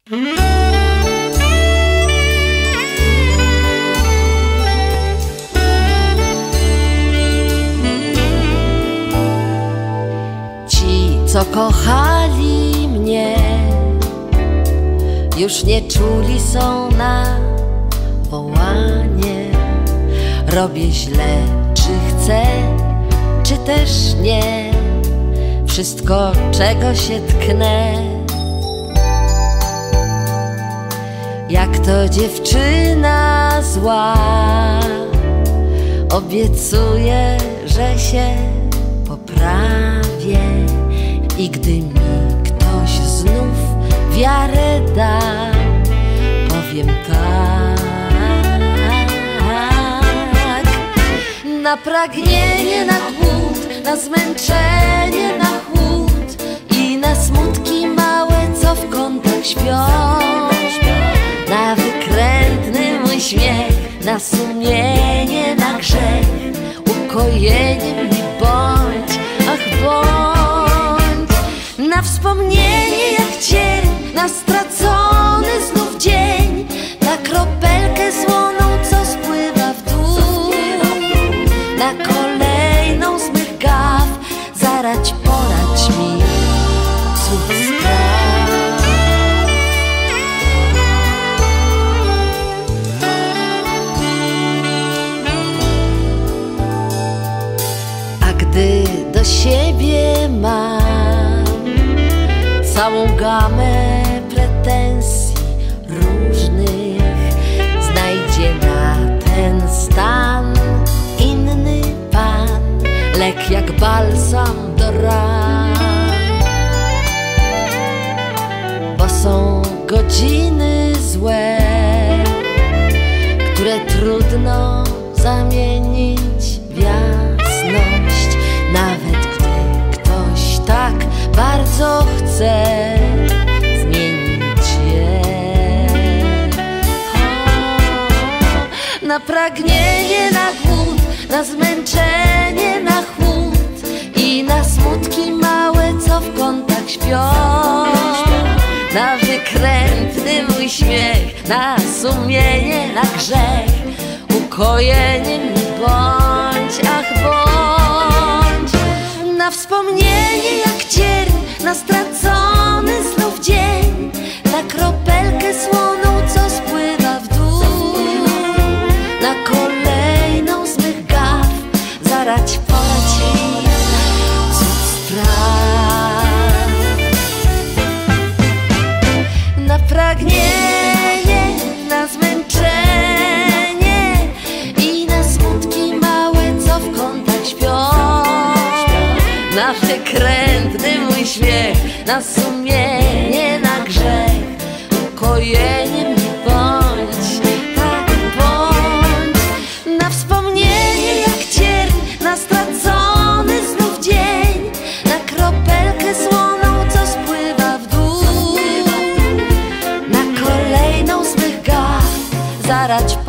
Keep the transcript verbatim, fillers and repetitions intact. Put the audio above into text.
Ci, co kochali mnie, już nie czuli są na wołanie. Robię źle, czy chcę, czy też nie. Wszystko, czego się tknę, jak to dziewczyna zła, obiecuję, że się poprawię. I gdy mi ktoś znów wiarę da, powiem tak. Na pragnienie, na głód, na zmęczenie, na chłód i na smutki małe, co w kątach śpią. Na wykrętny mój śmiech, na sumienie, na grzech, ukojeniem mi bądź, ach bądź. Na wspomnienie jak cień, na stracony znów dzień, na kropelkę słoną, co spływa w dół, na kolejną z mych gaw, zaradź, poradź mi cud spraw. A gdy do siebie mam całą gamę pretensji różnych, znajdzie na ten stan inny pan, lek jak balsam do ran. Bo są godziny złe, które trudno zamienić w jasność, nawet gdy ktoś tak bardzo chce zmienić je. O, na pragnienie, na głód, na zmęczenie, na chłód i na smutki małe, co w kątach śpią. Na wykrętny mój śmiech, na sumienie, na grzech, ukojeniem mi bądź, ach bądź. Na wspomnienie jak cień, na stracony znów dzień, na kropelkę słoną, co spływa w dół, na kolejną z mych gaw, zaradź, poradź mi cud spraw. Na pragnienie, na zmęczenie i na smutki małe, co w kątach śpią. Na wykrętny mój śmiech, na sumienie, na grzech, ukojeniem mi bądź, tak bądź. Na wspomnienie jak cień, na stracony znów dzień, na kropelkę słoną, co spływa w dół, na kolejną z mych gaw, zaradź,